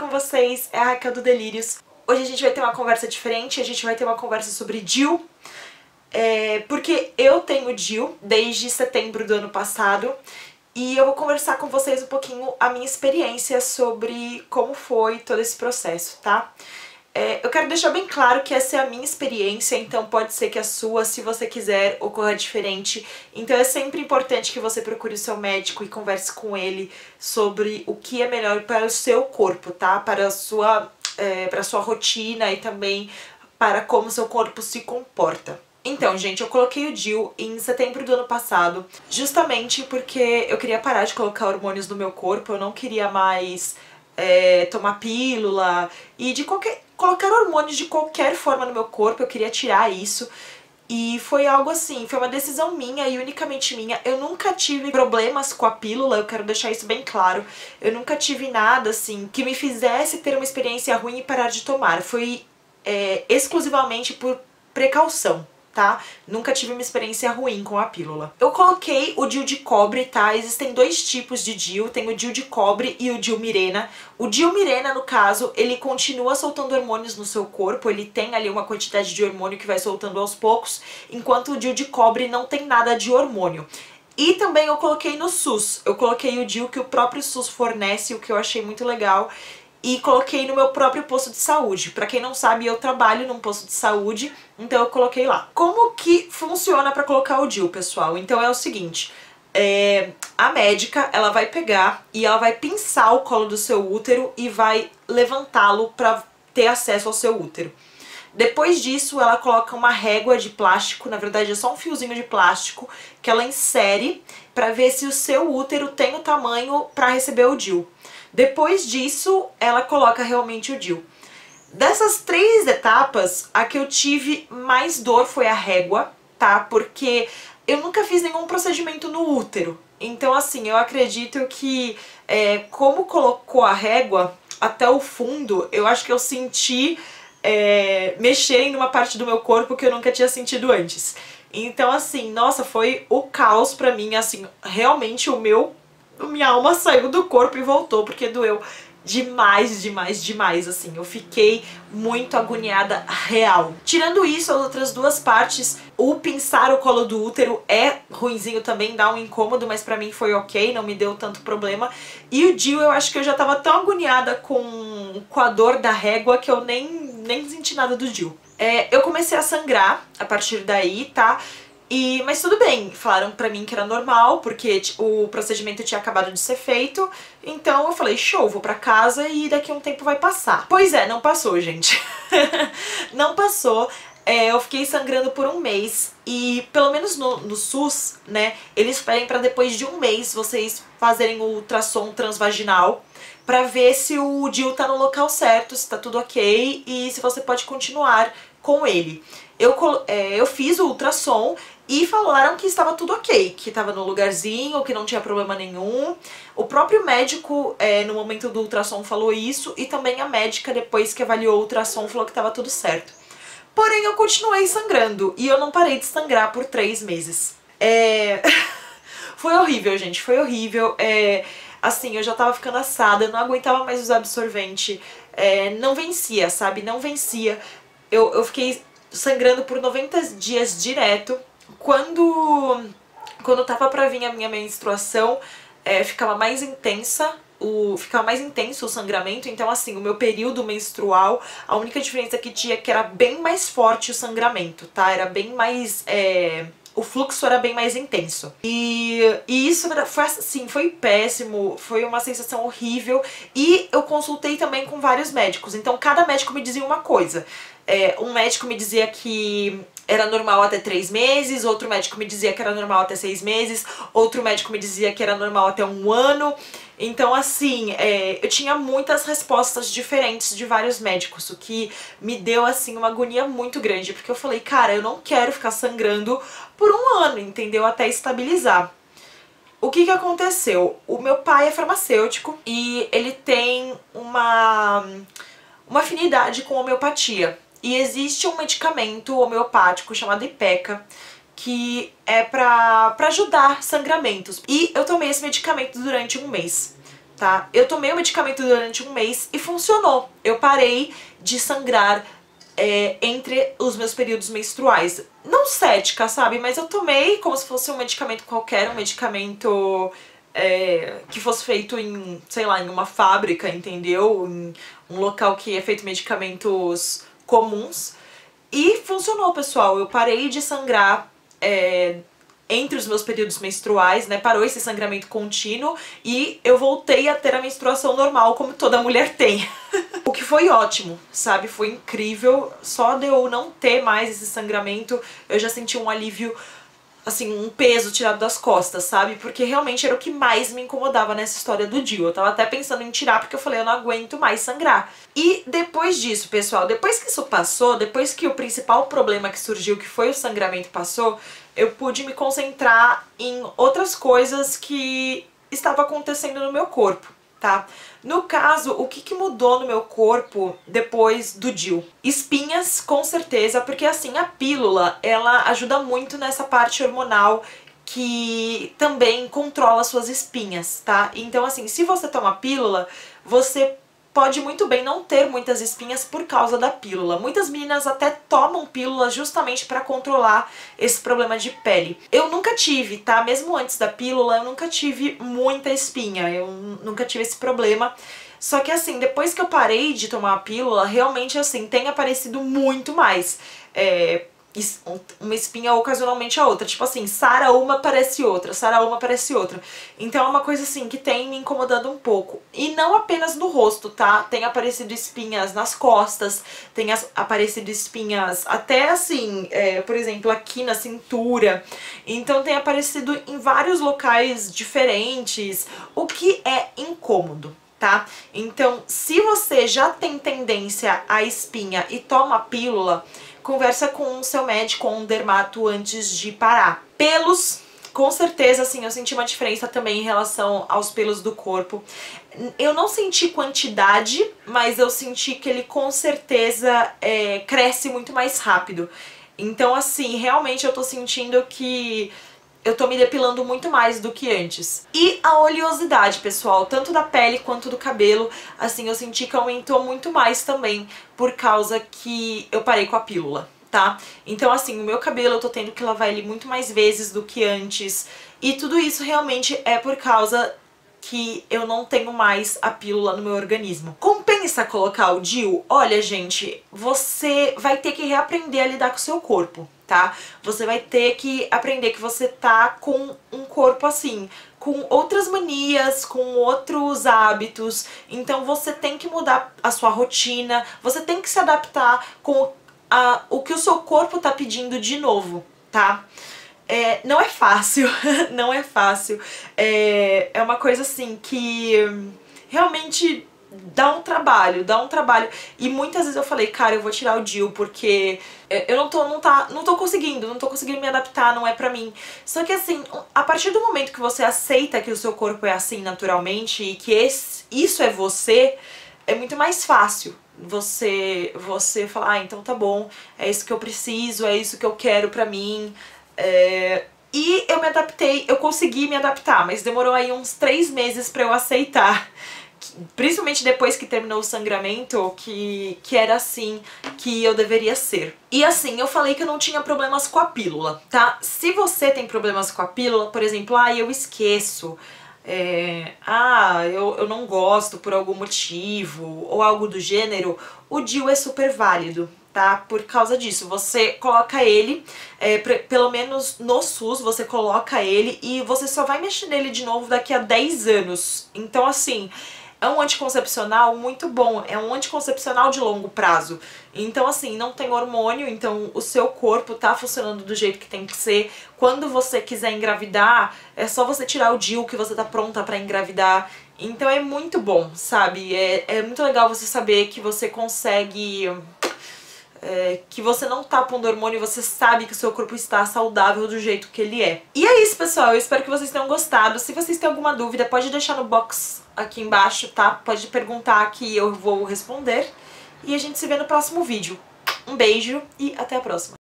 vocês? É a Raquel do Delírios. Hoje a gente vai ter uma conversa diferente, a gente vai ter uma conversa sobre DIU. Porque eu tenho DIU desde setembro do ano passado e eu vou conversar com vocês um pouquinho a minha experiência sobre como foi todo esse processo, tá? Eu quero deixar bem claro que essa é a minha experiência, então pode ser que a sua, se você quiser, ocorra diferente. Então é sempre importante que você procure o seu médico e converse com ele sobre o que é melhor para o seu corpo, tá? Para a sua rotina e também para como o seu corpo se comporta. Então, gente, eu coloquei o DIU em setembro do ano passado, justamente porque eu queria parar de colocar hormônios no meu corpo, eu não queria mais tomar pílula e colocar hormônios de qualquer forma no meu corpo, eu queria tirar isso. E foi algo assim, foi uma decisão minha e unicamente minha. Eu nunca tive problemas com a pílula, eu quero deixar isso bem claro. Eu nunca tive nada assim que me fizesse ter uma experiência ruim e parar de tomar. Foi exclusivamente por precaução, tá? Nunca tive uma experiência ruim com a pílula. Eu coloquei o DIU de cobre, tá? Existem dois tipos de DIU, tem o DIU de cobre e o DIU Mirena. O DIU Mirena, no caso, ele continua soltando hormônios no seu corpo, ele tem ali uma quantidade de hormônio que vai soltando aos poucos, enquanto o DIU de cobre não tem nada de hormônio. E também eu coloquei no SUS, eu coloquei o DIU que o próprio SUS fornece, o que eu achei muito legal, e coloquei no meu próprio posto de saúde. Pra quem não sabe, eu trabalho num posto de saúde, então eu coloquei lá. Como que funciona pra colocar o DIU, pessoal? Então é o seguinte, a médica, ela vai pegar e ela vai pinçar o colo do seu útero e vai levantá-lo pra ter acesso ao seu útero. Depois disso, ela coloca uma régua de plástico, na verdade é só um fiozinho de plástico, que ela insere pra ver se o seu útero tem o tamanho pra receber o DIU. Depois disso, ela coloca realmente o DIU. Dessas três etapas, a que eu tive mais dor foi a régua, tá? Porque eu nunca fiz nenhum procedimento no útero. Então, assim, eu acredito que como colocou a régua até o fundo, eu acho que eu senti mexer em uma parte do meu corpo que eu nunca tinha sentido antes. Então, assim, nossa, foi o caos pra mim, assim, realmente minha alma saiu do corpo e voltou, porque doeu demais, demais, demais, assim. Eu fiquei muito agoniada real. Tirando isso, as outras duas partes, o pinçar o colo do útero é ruinzinho também, dá um incômodo, mas pra mim foi ok, não me deu tanto problema. E o DIU, eu acho que eu já tava tão agoniada com a dor da régua que eu nem senti nada do DIU. Eu comecei a sangrar a partir daí, tá? Mas tudo bem, falaram pra mim que era normal, porque o procedimento tinha acabado de ser feito, então eu falei, show, vou pra casa e daqui a um tempo vai passar. Pois é, não passou, gente. Não passou, eu fiquei sangrando por um mês e pelo menos no SUS, né, eles pedem pra depois de um mês vocês fazerem o ultrassom transvaginal pra ver se o DIU tá no local certo, se tá tudo ok e se você pode continuar com ele. Eu fiz o ultrassom e falaram que estava tudo ok, que estava no lugarzinho, que não tinha problema nenhum. O próprio médico, no momento do ultrassom, falou isso, e também a médica, depois que avaliou o ultrassom, falou que estava tudo certo. Porém, eu continuei sangrando, e eu não parei de sangrar por 3 meses. Foi horrível, gente, foi horrível. Assim, eu já tava ficando assada, eu não aguentava mais usar absorvente. Não vencia, sabe? Não vencia. Eu fiquei sangrando por 90 dias direto. Quando tava pra vir a minha menstruação, ficava mais intenso o sangramento. Então, assim, o meu período menstrual, a única diferença que tinha é que era bem mais forte o sangramento, tá? Era bem mais... o fluxo era bem mais intenso. E isso foi assim, foi péssimo, foi uma sensação horrível. E eu consultei também com vários médicos, então cada médico me dizia uma coisa. Um médico me dizia que era normal até 3 meses, outro médico me dizia que era normal até 6 meses, outro médico me dizia que era normal até 1 ano. Então, assim, eu tinha muitas respostas diferentes de vários médicos, o que me deu, assim, uma agonia muito grande, porque eu falei, cara, eu não quero ficar sangrando por 1 ano, entendeu? Até estabilizar. O que aconteceu? O meu pai é farmacêutico e ele tem uma afinidade com homeopatia. E existe um medicamento homeopático chamado Ipeca, que é pra ajudar sangramentos. E eu tomei esse medicamento durante 1 mês. tá? Eu tomei o medicamento durante um mês e funcionou. Eu parei de sangrar entre os meus períodos menstruais. Não cética, sabe? Mas eu tomei como se fosse um medicamento qualquer, um medicamento que fosse feito em, sei lá, em uma fábrica, entendeu? Em um local que é feito medicamentos comuns. E funcionou, pessoal. Eu parei de sangrar entre os meus períodos menstruais, né? Parou esse sangramento contínuo e eu voltei a ter a menstruação normal, como toda mulher tem. O que foi ótimo, sabe? Foi incrível. Só de eu não ter mais esse sangramento, eu já senti um alívio, assim, um peso tirado das costas, sabe? Porque realmente era o que mais me incomodava nessa história do DIU. Eu tava até pensando em tirar porque eu falei, eu não aguento mais sangrar. E depois disso, pessoal, depois que isso passou, depois que o principal problema que surgiu, que foi o sangramento, passou, eu pude me concentrar em outras coisas que estavam acontecendo no meu corpo, tá? No caso, o que mudou no meu corpo depois do DIU? Espinhas, com certeza, porque assim, a pílula, ela ajuda muito nessa parte hormonal que também controla suas espinhas, tá? Então assim, se você toma pílula, você pode muito bem não ter muitas espinhas por causa da pílula. Muitas meninas até tomam pílula justamente para controlar esse problema de pele. Eu nunca tive, tá? Mesmo antes da pílula, eu nunca tive muita espinha, eu nunca tive esse problema. Só que assim, depois que eu parei de tomar a pílula, realmente assim, tem aparecido muito mais. Uma espinha ocasionalmente a outra, tipo assim, sara uma, aparece outra, sara uma, aparece outra. Então é uma coisa assim que tem me incomodando um pouco. E não apenas no rosto, tá? Tem aparecido espinhas nas costas, tem aparecido espinhas até assim, por exemplo, aqui na cintura. Então tem aparecido em vários locais diferentes, o que é incômodo, tá? Então, se você já tem tendência à espinha e toma a pílula, conversa com o seu médico ou um dermato antes de parar. Pelos, com certeza, assim, eu senti uma diferença também em relação aos pelos do corpo. Eu não senti quantidade, mas eu senti que ele com certeza cresce muito mais rápido. Então, assim, realmente eu tô sentindo que eu tô me depilando muito mais do que antes. E a oleosidade, pessoal, tanto da pele quanto do cabelo, assim, eu senti que aumentou muito mais também por causa que eu parei com a pílula, tá? Então, assim, o meu cabelo eu tô tendo que lavar ele muito mais vezes do que antes. E tudo isso realmente é por causa que eu não tenho mais a pílula no meu organismo. Compensa colocar o DIU? Olha, gente, você vai ter que reaprender a lidar com o seu corpo, tá? Você vai ter que aprender que você tá com um corpo assim, com outras manias, com outros hábitos, então você tem que mudar a sua rotina, você tem que se adaptar com o que o seu corpo tá pedindo de novo, tá? Não é fácil, não é fácil. É uma coisa assim que realmente dá um trabalho, E muitas vezes eu falei, cara, eu vou tirar o DIU porque eu não tô conseguindo me adaptar, não é pra mim. Só que assim, a partir do momento que você aceita que o seu corpo é assim naturalmente e que isso é você, é muito mais fácil você falar, então tá bom, é isso que eu preciso, é isso que eu quero pra mim. E eu me adaptei, eu consegui me adaptar, mas demorou aí uns 3 meses pra eu aceitar, principalmente depois que terminou o sangramento, que era assim que eu deveria ser. E assim, eu falei que eu não tinha problemas com a pílula, tá? Se você tem problemas com a pílula, por exemplo, eu esqueço, eu não gosto por algum motivo, ou algo do gênero, o DIU é super válido, tá? Por causa disso, você coloca ele, pelo menos no SUS, você coloca ele e você só vai mexer nele de novo daqui a 10 anos. Então, assim, é um anticoncepcional muito bom, é um anticoncepcional de longo prazo. Então, assim, não tem hormônio, então o seu corpo tá funcionando do jeito que tem que ser. Quando você quiser engravidar, é só você tirar o DIU que você tá pronta pra engravidar. Então é muito bom, sabe? É muito legal você saber que você consegue... que você não tá pondo hormônio e você sabe que o seu corpo está saudável do jeito que ele é. E é isso, pessoal. Eu espero que vocês tenham gostado. Se vocês têm alguma dúvida, pode deixar no box aqui embaixo, tá? Pode perguntar que eu vou responder. E a gente se vê no próximo vídeo. Um beijo e até a próxima.